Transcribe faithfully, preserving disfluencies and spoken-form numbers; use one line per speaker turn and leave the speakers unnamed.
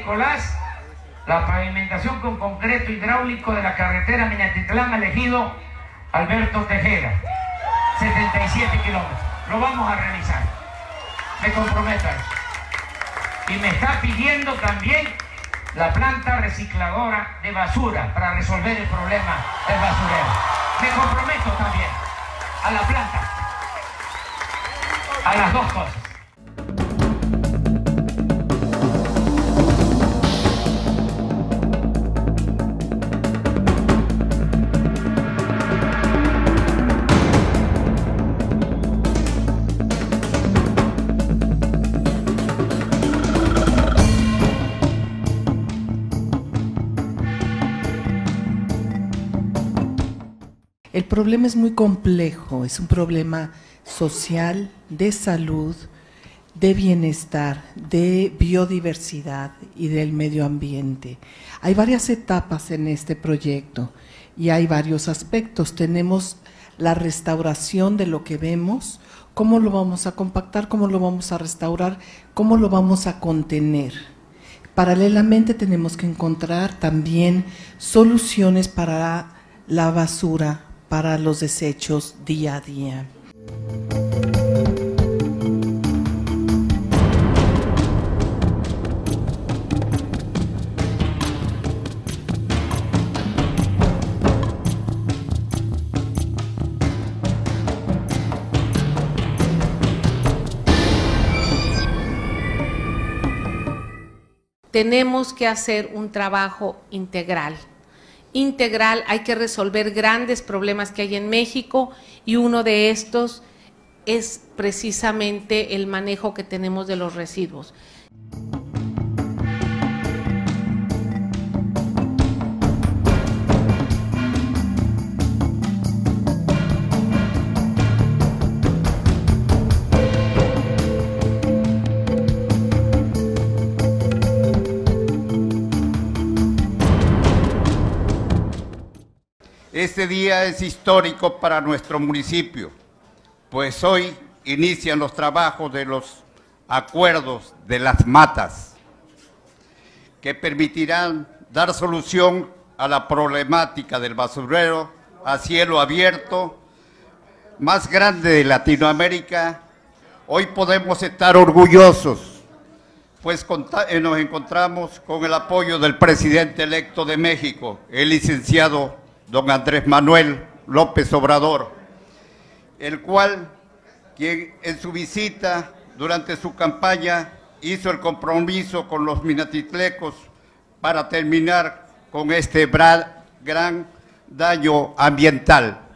Nicolás, la pavimentación con concreto hidráulico de la carretera Minatitlán al Ejido Alberto Tejeda, setenta y siete kilómetros. Lo vamos a realizar. Me comprometo a eso. Y me está pidiendo también la planta recicladora de basura para resolver el problema del basurero. Me comprometo también a la planta, a las dos cosas.
El problema es muy complejo, es un problema social, de salud, de bienestar, de biodiversidad y del medio ambiente. Hay varias etapas en este proyecto y hay varios aspectos. Tenemos la restauración de lo que vemos, cómo lo vamos a compactar, cómo lo vamos a restaurar, cómo lo vamos a contener. Paralelamente tenemos que encontrar también soluciones para la basura, para los desechos día a día.
Tenemos que hacer un trabajo integral. Integral, hay que resolver grandes problemas que hay en México y uno de estos es precisamente el manejo que tenemos de los residuos.
Este día es histórico para nuestro municipio, pues hoy inician los trabajos de los acuerdos de las matas, que permitirán dar solución a la problemática del basurero a cielo abierto más grande de Latinoamérica. Hoy podemos estar orgullosos, pues nos encontramos con el apoyo del presidente electo de México, el licenciado don Andrés Manuel López Obrador, el cual, quien en su visita durante su campaña hizo el compromiso con los minatitlecos para terminar con este gran daño ambiental.